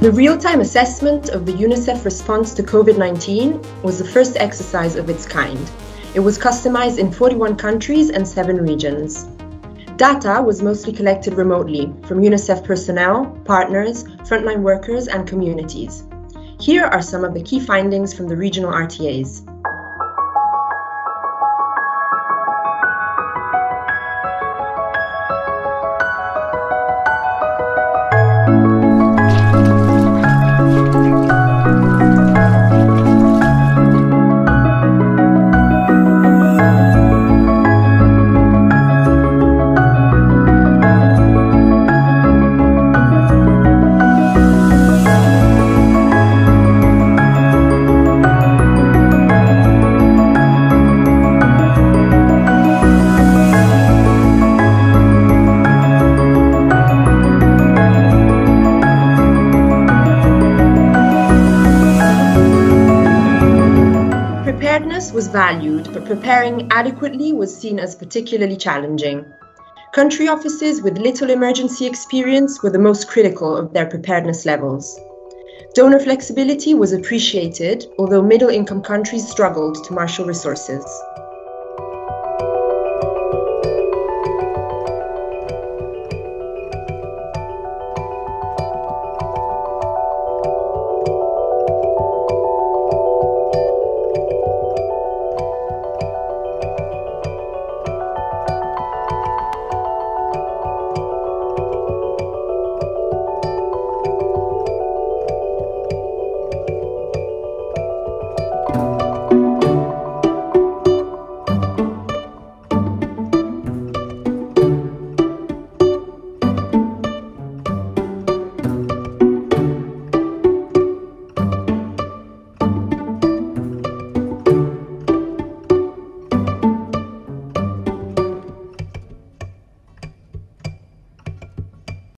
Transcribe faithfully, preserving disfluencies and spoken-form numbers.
The real-time assessment of the UNICEF response to COVID nineteen was the first exercise of its kind. It was customized in forty-one countries and seven regions. Data was mostly collected remotely from UNICEF personnel, partners, frontline workers, and communities. Here are some of the key findings from the regional R T As. Preparedness was valued, but preparing adequately was seen as particularly challenging. Country offices with little emergency experience were the most critical of their preparedness levels. Donor flexibility was appreciated, although middle-income countries struggled to marshal resources.